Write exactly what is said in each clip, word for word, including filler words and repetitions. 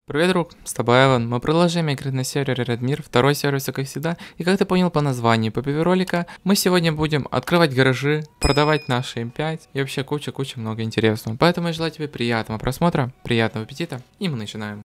Привет, друг, с тобой Эван. Мы продолжаем играть на сервере Redmir, второй сервер, все как всегда. И как ты понял по названию, по ролика, мы сегодня будем открывать гаражи, продавать наши эм пять и вообще куча-куча много интересного. Поэтому я желаю тебе приятного просмотра, приятного аппетита, и мы начинаем.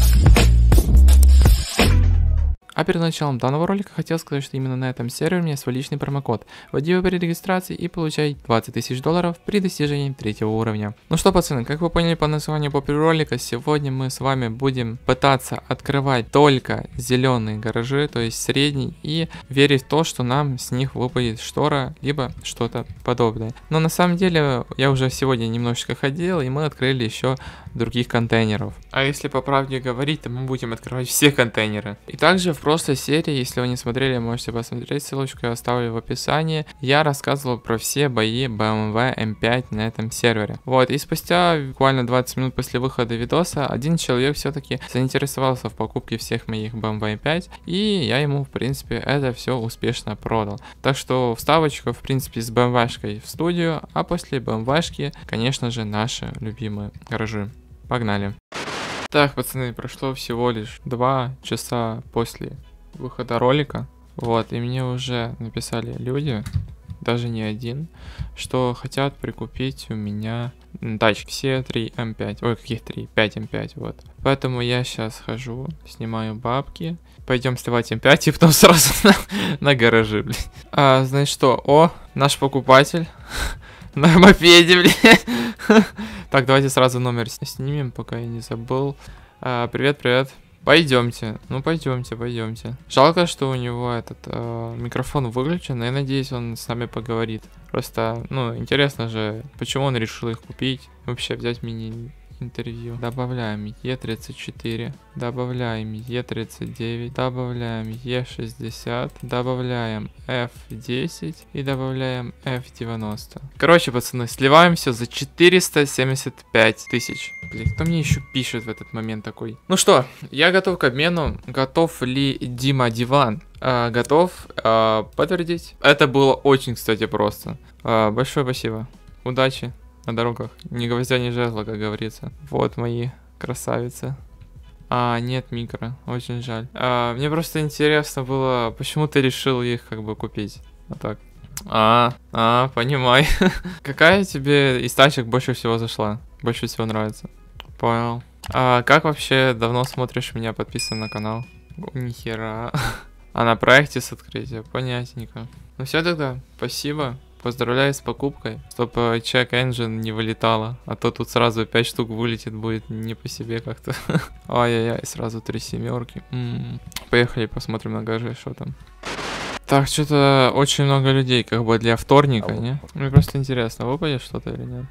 А перед началом данного ролика хотел сказать, что именно на этом сервере у меня свой личный промокод. Вводи его при регистрации и получай двадцать тысяч долларов при достижении третьего уровня. Ну что, пацаны, как вы поняли по названию попер ролика, сегодня мы с вами будем пытаться открывать только зеленые гаражи, то есть средний, и верить в то, что нам с них выпадет штора, либо что-то подобное. Но на самом деле я уже сегодня немножечко ходил, и мы открыли еще других контейнеров. А если по правде говорить, то мы будем открывать все контейнеры. И также в прошлой серии, если вы не смотрели, можете посмотреть, ссылочку я оставлю в описании. Я рассказывал про все бои бэ эм вэ эм пять на этом сервере. Вот, и спустя буквально двадцать минут после выхода видоса, один человек все-таки заинтересовался в покупке всех моих бэ эм вэ эм пять, и я ему, в принципе, это все успешно продал. Так что вставочка, в принципе, с бэ эм вэ-шкой в студию, а после бэ эм вэ-шки, конечно же, наши любимые гаражи. Погнали. Так, пацаны, прошло всего лишь два часа после выхода ролика. Вот, и мне уже написали люди, даже не один, что хотят прикупить у меня тачки. Все три эм пять. Ой, каких три? пять эм пять, вот. Поэтому я сейчас хожу, снимаю бабки. Пойдем сливать эм пять и потом сразу на, на гаражи, блин. А, знаешь что? О, наш покупатель. На мопеде, блин. Так, давайте сразу номер снимем, пока я не забыл. А, привет, привет. Пойдемте. Ну, пойдемте, пойдемте. Жалко, что у него этот э, микрофон выключен, но я надеюсь, он с нами поговорит. Просто, ну, интересно же, почему он решил их купить. Вообще, взять мини интервью. Добавляем е тридцать четыре, добавляем е тридцать девять, добавляем е шестьдесят, добавляем эф десять и добавляем эф девяносто. Короче, пацаны, сливаем все за четыреста семьдесят пять тысяч. Блин, кто мне еще пишет в этот момент такой? Ну что, я готов к обмену. Готов ли Дима Диван? А, готов. А, подтвердить. Это было очень, кстати, просто. А, большое спасибо. Удачи на дорогах. Ни гвоздя, ни жезла, как говорится. Вот мои красавицы. А, нет микро. Очень жаль. А, мне просто интересно было, почему ты решил их как бы купить. Вот так. А, а, понимай. Какая тебе из тачек больше всего зашла? Больше всего нравится? Понял. А как вообще давно смотришь меня, подписан на канал? Нихера. А на проекте с открытия? Понятненько. Ну все тогда. Спасибо. Поздравляю с покупкой, чтобы чек engine не вылетало, а то тут сразу пять штук вылетит, будет не по себе как-то. Ай-яй-яй, сразу три семерки. М-м. Поехали посмотрим на гараже, что там. Так, что-то очень много людей, как бы для вторника, не? Мне просто интересно, выпадет что-то или нет?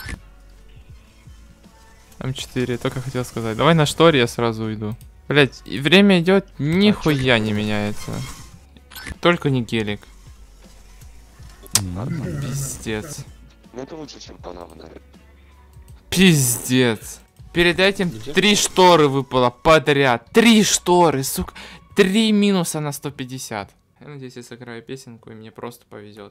эм четыре, только хотел сказать. Давай на шторе я сразу уйду. Блять, время идет, нихуя не меняется. Только не гелик. Нормально. Пиздец. Ну это лучше, чем Панама, наверное. Пиздец. Перед этим три шторы выпало подряд. Три шторы, сука. Три минуса на сто пятьдесят. Я надеюсь, я сыграю песенку и мне просто повезет.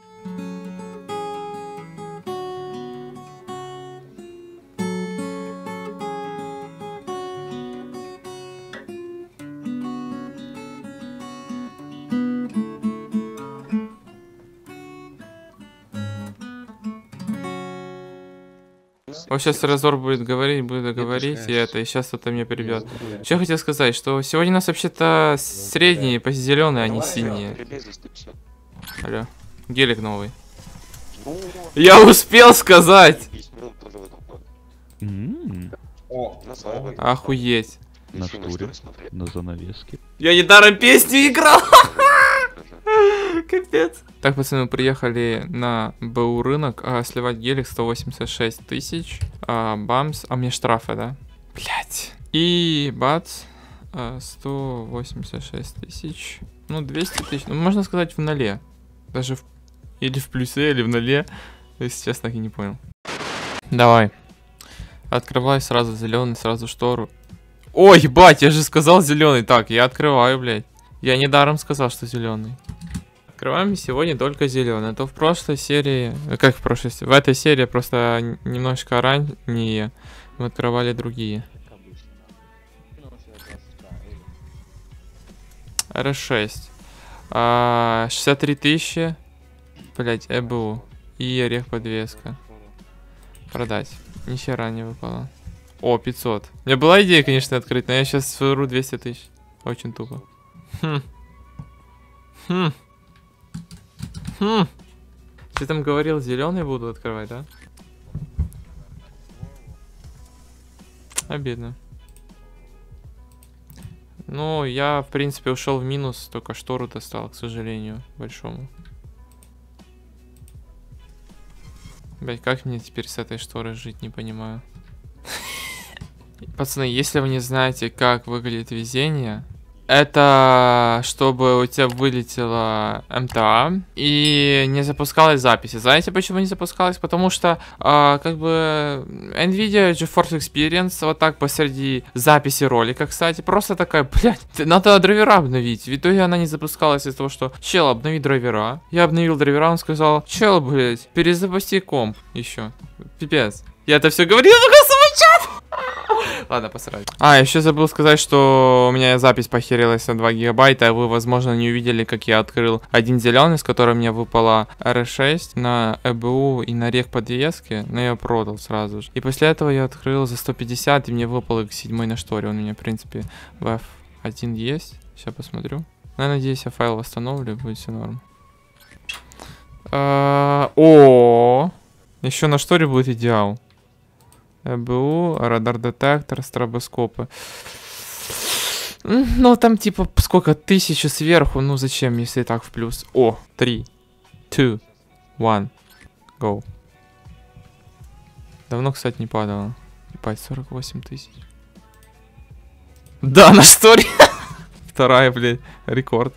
Вот сейчас Разор будет говорить, будет говорить, и это, и сейчас кто-то меня перебьет. Что я хотел сказать, что сегодня у нас вообще-то средние, по зеленые, а не синие. Алло, гелик новый. Я успел сказать! Охуеть. На шторе, на занавеске. Я недаром песню играл! Капец. Так, пацаны, мы приехали на БУ рынок, а, сливать гелик сто восемьдесят шесть тысяч, а, бамс, а мне штрафы, да? Блять. И бац, а, сто восемьдесят шесть тысяч, ну двести тысяч, ну можно сказать в ноле, даже в... или в плюсе, или в ноле, если честно, я не понял. Давай, открывай сразу зеленый, сразу штору. Ой, ебать, я же сказал зеленый. Так, я открываю, блядь. Я недаром сказал, что зеленый. Открываем сегодня только зеленый. А то в прошлой серии, как в прошлой серии, в этой серии просто немножко ранее мы открывали другие. эр эс шесть. А, шестьдесят три тысячи. Блять, э бэ у. И орех подвеска. Продать. Ни хера не выпало. О, пятьсот. У меня была идея, конечно, открыть, но я сейчас выру двести тысяч. Очень тупо. Хм. Хм. Хм. Ты там говорил, зеленый буду открывать, да? Обидно. Ну, я, в принципе, ушел в минус, только штору достал, к сожалению, большому. Блять, как мне теперь с этой шторой жить, не понимаю. Пацаны, если вы не знаете, как выглядит везение, это чтобы у тебя вылетела эм тэ а и не запускалась записи. Знаете, почему не запускалась? Потому что, э, как бы, NVIDIA GeForce Experience вот так посреди записи ролика, кстати, просто такая, блядь, надо драйвера обновить. В итоге она не запускалась из-за того, что чел, обнови драйвера. Я обновил драйвера, он сказал, чел, блядь, перезапусти комп еще. Пипец. Я это все говорил, только свой чат! Ладно, посрать. А, еще забыл сказать, что у меня запись похерилась на два гигабайта, и вы, возможно, не увидели, как я открыл один зеленый, с которым мне выпала эр эс шесть на э бэ у и на рех подвески, но я продал сразу же. И после этого я открыл за сто пятьдесят, и мне выпал их седьмой на шторе. Он у меня, в принципе, в эф один есть. Сейчас посмотрю. Ну, я надеюсь, я файл восстановлю, будет все норм. О, еще на шторе будет идеал. э бэ у, радар-детектор, стробоскопы. Ну, там типа сколько? Тысячи сверху. Ну, зачем, если и так в плюс? О, три, два, один, go. Давно, кстати, не падало. Ебать, сорок восемь тысяч. Да, на шторе. Вторая, блядь, рекорд.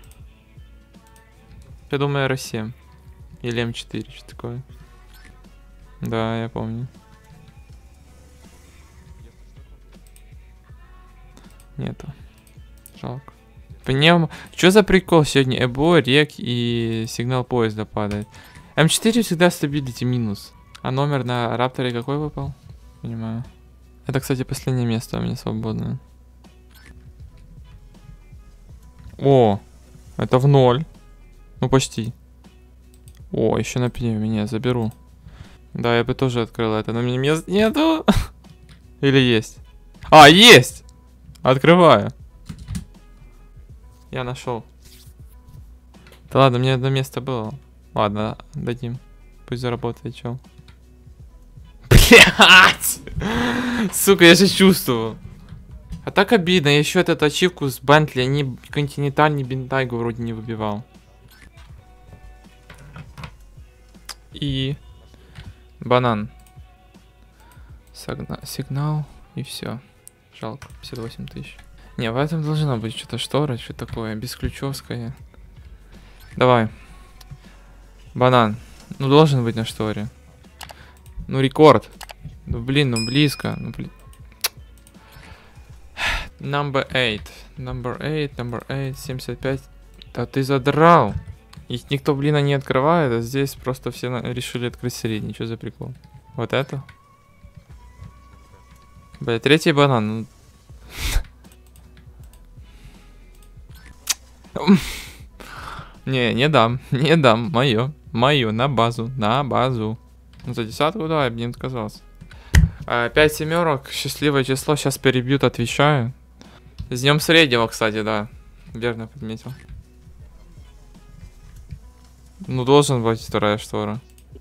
Я думаю, эр эс семь. Или эм четыре, что такое. Да, я помню. Нету. Жалко. Пневмо. Что за прикол сегодня? э бэ у, рек и сигнал поезда падает. эм четыре всегда стабилити минус. А номер на рапторе какой выпал? Понимаю. Это, кстати, последнее место у меня свободное. О, это в ноль. Ну, почти. О, еще на пневме, заберу. Да, я бы тоже открыл это, но у меня мест нету. Или есть? А, есть! Открываю. Я нашел. Да ладно, мне одно место было. Ладно, дадим. Пусть заработает, чел. Блять! Сука, я же чувствовал. А так обидно, я еще эту ачивку с Бентли, они континентальный бентайгу вроде не выбивал. И банан. Согна... Сигнал и все. Жалко, пятьдесят восемь тысяч. Не, в этом должна быть что-то штора, что такое, бесключевское. Давай. Банан. Ну, должен быть на шторе. Ну, рекорд. Ну, блин, ну, близко. Ну, блин. Number eight. Number eight, number eight, семьдесят пять. Да ты задрал. Их никто, блин, не открывает, а здесь просто все решили открыть средний. Что за прикол? Вот это? Бля, третий банан. Не, не дам, не дам. Мое, мое, на базу, на базу. За десятку, да, я бы не отказался. Пять семерок, счастливое число, сейчас перебьют, отвечаю. С днем среднего, кстати, да. Верно подметил. Ну, должен быть вторая штора.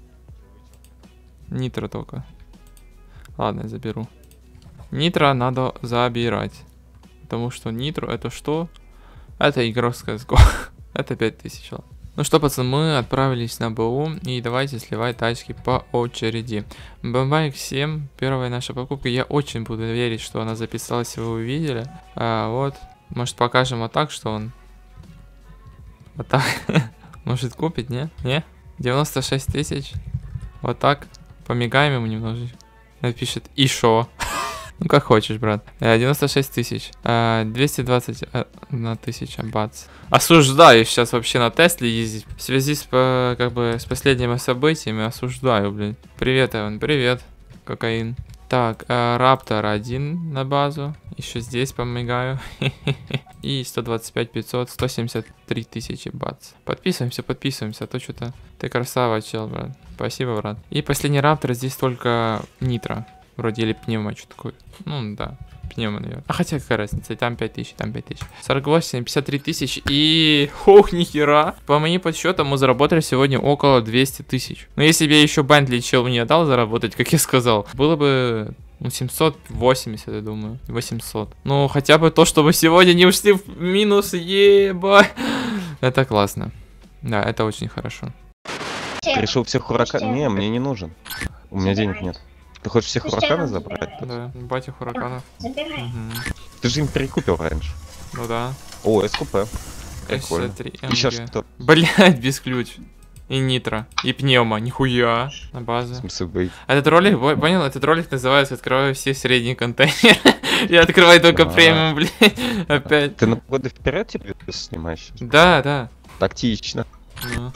Нитро только. Ладно, я заберу. Нитро надо забирать. Потому что нитро это что? Это игрок с си эс го. Это пять тысяч. Ну что, пацаны, мы отправились на БУ. И давайте сливать тачки по очереди. бэ эм вэ икс семь. Первая наша покупка. Я очень буду верить, что она записалась, вы увидели. А, вот. Может, покажем вот так, что он... Вот так. Может купить, не? Не? девяносто шесть тысяч. Вот так. Помигаем ему немножечко. Напишет и шо. Ну как хочешь, брат. девяносто шесть тысяч. двести двадцать одна тысяча, бац. Осуждаю сейчас вообще на Тесле ездить. В связи с, как бы, с последними событиями осуждаю, блин. Привет, Эван, привет. Кокаин. Так, э, Раптор один на базу. Еще здесь помигаю. И сто двадцать пять пятьсот, сто семьдесят три тысячи бац. Подписываемся, подписываемся, а то что-то... Ты красава, чел, брат. Спасибо, брат. И последний Раптор, здесь только нитро. Вроде или пневмо, что такое. Ну, да. Пневмо, наверное. А хотя какая разница, и там пять тысяч, там пять тысяч. сорок восемь, пятьдесят три тысячи и... Ох, нихера. По моим подсчетам мы заработали сегодня около двухсот тысяч. Но если бы я еще Бентли чел мне дал заработать, как я сказал, было бы... Ну, семьсот восемьдесят, я думаю. восемьсот. Ну, хотя бы то, чтобы сегодня не ушли в минус, еба. Это классно. Да, это очень хорошо. Ты решил всех хуракан? Не, мне не нужен. У меня денег нет. Ты хочешь всех хураканов забрать? Да, батя хураканов. Забирай. Угу. Ты же им перекупил раньше. Ну да. О, СКП. Прикольно. шестьдесят три И сейчас эм гэ. что? Блять, без ключ. И нитро. И пневмо. Нихуя. На В базу. смысле, вы... Этот ролик, бо- понял? Этот ролик называется «Открываю все средние контейнеры». Я открываю только А. премиум, блядь. Опять. Ты на годы вперед тебе снимаешь? Да, да. Тактично. Ну.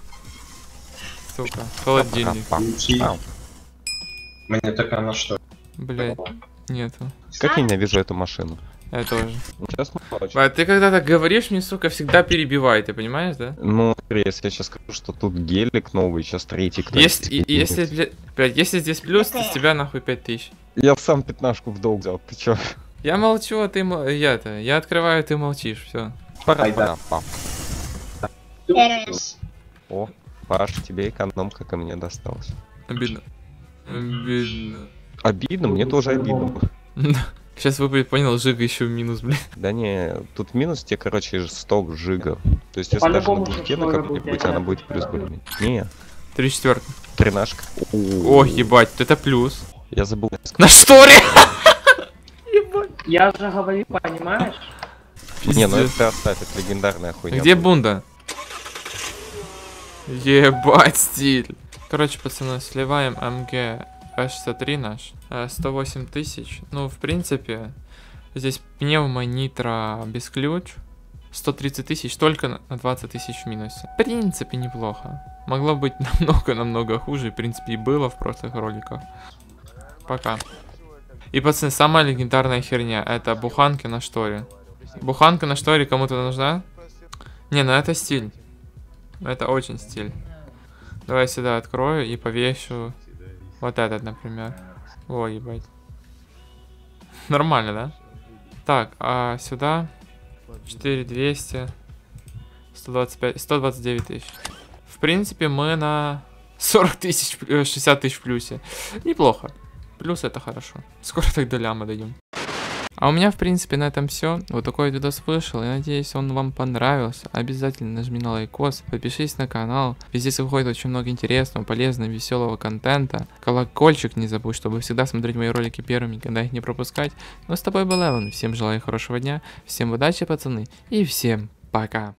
Сука. Холодильник. Пам-пам-пам. Мне такая на что? Блять. Нету. Как я ненавижу эту машину. Я тоже. Сейчас мы А ты когда так говоришь, мне, сука, всегда перебивай, ты понимаешь, да? Ну, если я сейчас скажу, что тут гелик новый, сейчас третий, кто Если, и- если, бля- блядь, если здесь плюс, то с тебя нахуй пять тысяч. Я сам пятнашку в долг взял, ты чё? Я молчу, а ты мол- я-то. Я открываю, ты молчишь, все. Пора, пам. Терес. О, Паш, тебе экономка ко мне досталась. Обидно. Обидно. Обидно, мне тоже обидно. Сейчас вы, блядь, понял, Жига еще в минус, блядь. Да не, тут минус тебе, короче, сто жига. То есть, если даже на бухте на какой-нибудь, она будет плюс более. Не, Три четверка. тринашка. О, ебать, это плюс. Я забыл. На шторе! Я же говорю, понимаешь? Не, ну Пиздец. это оставь, это легендарная хуйня. Где бунда? Ебать, стиль. Короче, пацаны, сливаем эм гэ шестьдесят три наш. э, сто восемь тысяч. Ну, в принципе, здесь пневмо, нитро без ключ. сто тридцать тысяч, только на на двадцать тысяч в минусе. В принципе, неплохо. Могло быть намного-намного хуже. В принципе, и было в прошлых роликах. Пока. И, пацаны, самая легендарная херня. Это буханки на шторе. Буханка на шторе кому-то нужна? Не, ну это стиль. Это очень стиль. Давай сюда открою и повешу вот этот, например. О, ебать. Нормально, да? Так, а сюда четыре двести, сто двадцать пять, сто двадцать девять тысяч. В принципе, мы на сорок тысяч, шестьдесят тысяч в плюсе. Неплохо. Плюс это хорошо. Скоро так до ляма дойдем. А у меня, в принципе, на этом все. Вот такой видос вышел. Я надеюсь, он вам понравился. Обязательно нажми на лайкос, подпишись на канал. Здесь выходит очень много интересного, полезного, веселого контента. Колокольчик не забудь, чтобы всегда смотреть мои ролики первыми, когда их не пропускать. Ну, с тобой был Эван. Всем желаю хорошего дня, всем удачи, пацаны, и всем пока.